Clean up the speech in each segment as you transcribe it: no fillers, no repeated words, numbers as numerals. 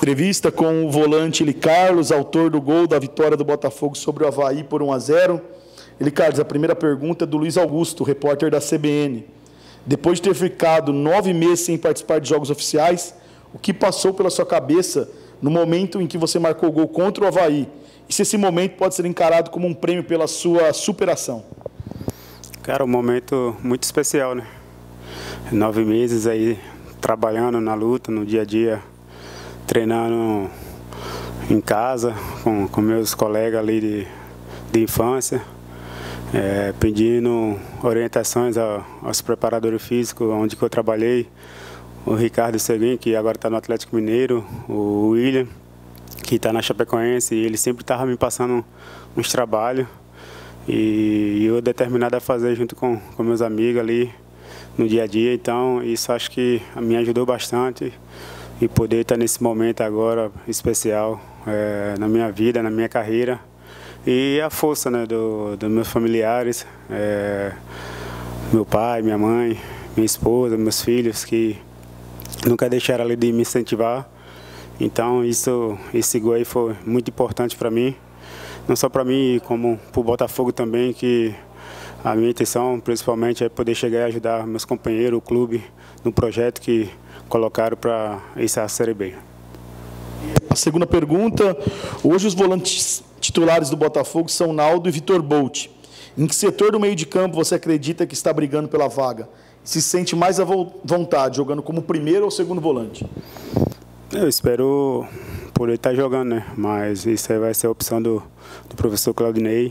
Entrevista com o volante Eli Carlos, autor do gol da vitória do Botafogo sobre o Avaí por 1-0. Eli Carlos, a primeira pergunta é do Luiz Augusto, repórter da CBN. Depois de ter ficado 9 meses sem participar de jogos oficiais, o que passou pela sua cabeça no momento em que você marcou o gol contra o Avaí? E se esse momento pode ser encarado como um prêmio pela sua superação? Cara, um momento muito especial, né? 9 meses aí trabalhando na luta, no dia a dia, treinando em casa com meus colegas ali de infância, pedindo orientações aos preparadores físicos onde que eu trabalhei, o Ricardo Seguin, que agora está no Atlético Mineiro, o William, que está na Chapecoense, e ele sempre estava me passando uns trabalhos e eu determinado a fazer junto com meus amigos ali no dia a dia. Então isso acho que me ajudou bastante e poder estar nesse momento agora especial na minha vida, na minha carreira, e a força, né, dos meus familiares, meu pai, minha mãe, minha esposa, meus filhos, que nunca deixaram ali de me incentivar. Então esse gol aí foi muito importante para mim, não só para mim, como para o Botafogo também, que a minha intenção principalmente é poder chegar e ajudar meus companheiros, o clube, no projeto que colocaram para essa Série B. A segunda pergunta: hoje os volantes titulares do Botafogo são Naldo e Vitor Bolt. Em que setor do meio de campo você acredita que está brigando pela vaga? Se sente mais à vontade, jogando como primeiro ou segundo volante? Eu espero poder estar jogando, né? Mas isso aí vai ser a opção do professor Claudinei.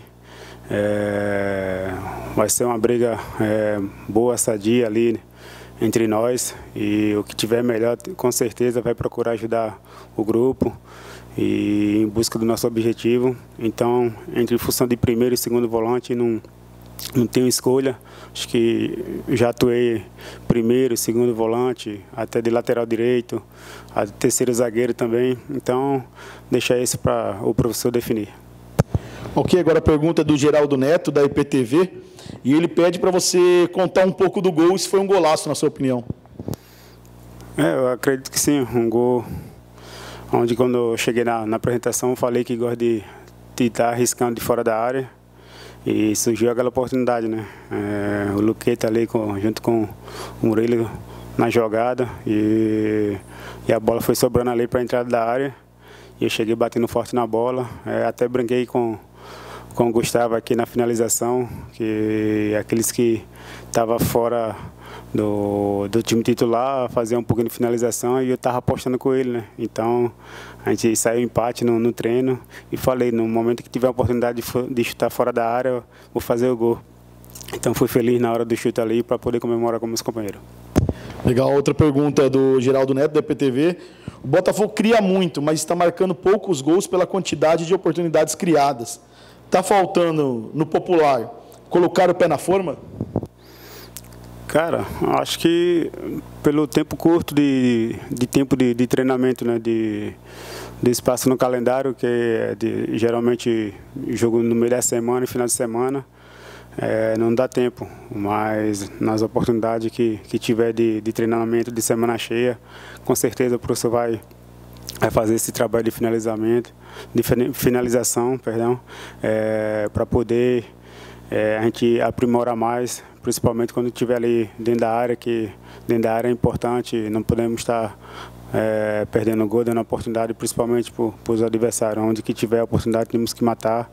Vai ser uma briga boa, sadia ali entre nós, e o que tiver melhor com certeza vai procurar ajudar o grupo e em busca do nosso objetivo. Então, entre função de primeiro e segundo volante, não tenho escolha. Acho que já atuei primeiro, segundo volante, até de lateral direito, a terceiro zagueiro também. Então, deixar isso para o professor definir. Ok, agora a pergunta é do Geraldo Neto, da IPTV, e ele pede para você contar um pouco do gol, se foi um golaço, na sua opinião. Eu acredito que sim, um gol onde, quando eu cheguei na apresentação, eu falei que gosto de estar arriscando de fora da área, e surgiu aquela oportunidade, né? O Luqueta ali junto com o Murilo na jogada, e a bola foi sobrando ali para a entrada da área, e eu cheguei batendo forte na bola, até brinquei com o Gustavo aqui na finalização, que aqueles que estavam fora do time titular faziam um pouquinho de finalização e eu estava apostando com ele, né? Então a gente saiu empate no treino e falei, no momento que tiver a oportunidade de chutar fora da área, eu vou fazer o gol. Então fui feliz na hora do chute ali para poder comemorar com meus companheiros. Legal, outra pergunta do Geraldo Neto, da PTV. O Botafogo cria muito, mas está marcando poucos gols pela quantidade de oportunidades criadas. Está faltando, no popular, colocar o pé na forma? Cara, acho que pelo tempo curto de tempo de treinamento, né, de espaço no calendário, que é geralmente jogo no meio da semana e final de semana, não dá tempo, mas nas oportunidades que tiver de treinamento de semana cheia, com certeza o professor vai fazer esse trabalho de finalização, para poder a gente aprimorar mais, principalmente quando estiver ali dentro da área, que dentro da área é importante, não podemos estar perdendo gol, dando oportunidade, principalmente para os adversários, onde que tiver a oportunidade temos que matar.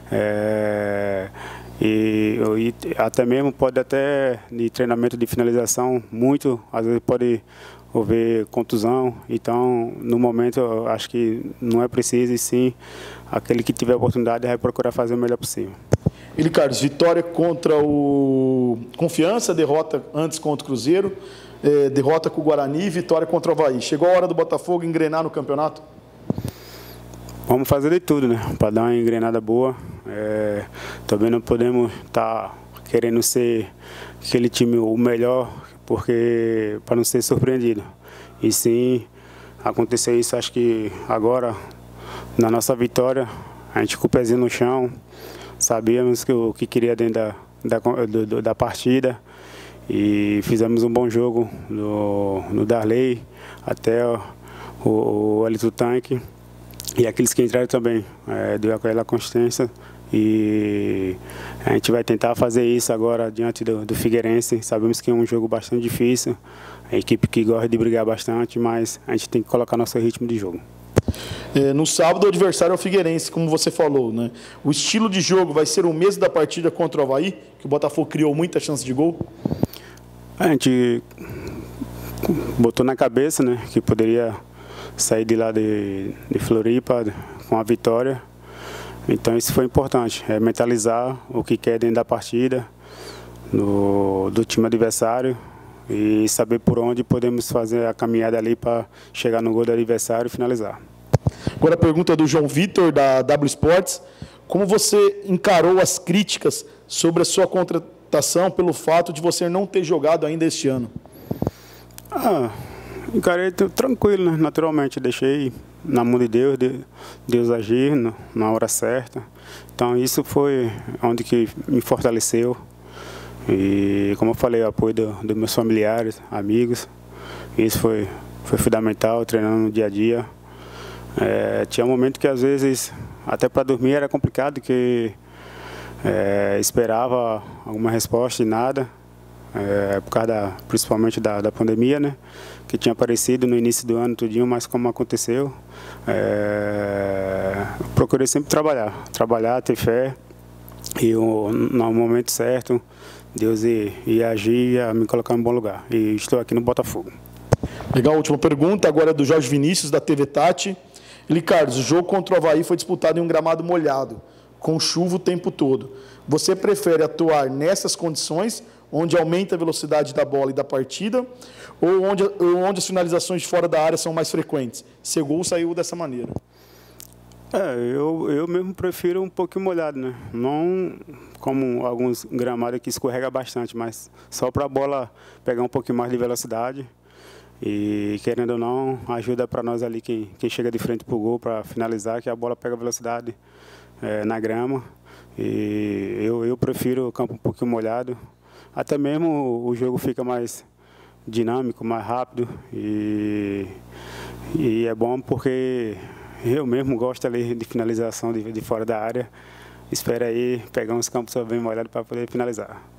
E até mesmo pode de treinamento de finalização, muito, às vezes pode houver contusão, então no momento eu acho que não é preciso, e sim aquele que tiver a oportunidade vai procurar fazer o melhor possível. Eli Carlos, vitória contra o Confiança, derrota antes contra o Cruzeiro, derrota com o Guarani, vitória contra o Avaí. Chegou a hora do Botafogo engrenar no campeonato? Vamos fazer de tudo, né, para dar uma engrenada boa. Também não podemos estar querendo ser aquele time o melhor, porque para não ser surpreendido. E sim, aconteceu isso, acho que agora, na nossa vitória, a gente com o pezinho no chão, sabíamos o que queria dentro da partida, e fizemos um bom jogo no Darley, até o Elito Tanque e aqueles que entraram também, deu aquela consistência. E a gente vai tentar fazer isso agora diante do Figueirense. Sabemos que é um jogo bastante difícil, a equipe que gosta de brigar bastante, mas a gente tem que colocar nosso ritmo de jogo. No sábado o adversário é o Figueirense, como você falou, né? O estilo de jogo vai ser o mesmo da partida contra o Avaí, que o Botafogo criou muita chance de gol? A gente botou na cabeça, né, que poderia sair de lá de Floripa com a vitória. Então isso foi importante, mentalizar o que quer dentro da partida, do time adversário e saber por onde podemos fazer a caminhada ali para chegar no gol do adversário e finalizar. Agora a pergunta do João Vitor, da W Sports. Como você encarou as críticas sobre a sua contratação pelo fato de você não ter jogado ainda este ano? Encarei tranquilo, né? Naturalmente, deixei na mão de Deus agir na hora certa. Então isso foi onde que me fortaleceu. E como eu falei, o apoio dos meus familiares, amigos, isso foi fundamental, treinando no dia a dia. Tinha um momento que às vezes até para dormir era complicado, que esperava alguma resposta e nada, por causa principalmente da pandemia, né, que tinha aparecido no início do ano tudinho, mas como aconteceu, procurei sempre trabalhar, ter fé e no momento certo Deus ia agir e ia me colocar em um bom lugar. E estou aqui no Botafogo. Legal, última pergunta, agora é do Jorge Vinícius, da TV Tati. Ele, Carlos, o jogo contra o Avaí foi disputado em um gramado molhado, com chuva o tempo todo. Você prefere atuar nessas condições, onde aumenta a velocidade da bola e da partida, ou onde as finalizações de fora da área são mais frequentes? Seu gol saiu dessa maneira. Eu mesmo prefiro um pouquinho molhado, né? Não como alguns gramados que escorrega bastante, mas só para a bola pegar um pouquinho mais de velocidade. E, querendo ou não, ajuda para nós ali, quem chega de frente para o gol, para finalizar, que a bola pega velocidade na grama. E eu prefiro o campo um pouquinho molhado. Até mesmo o jogo fica mais dinâmico, mais rápido. E é bom porque eu mesmo gosto ali de finalização de fora da área. Espero aí pegar uns campos bem molhados para poder finalizar.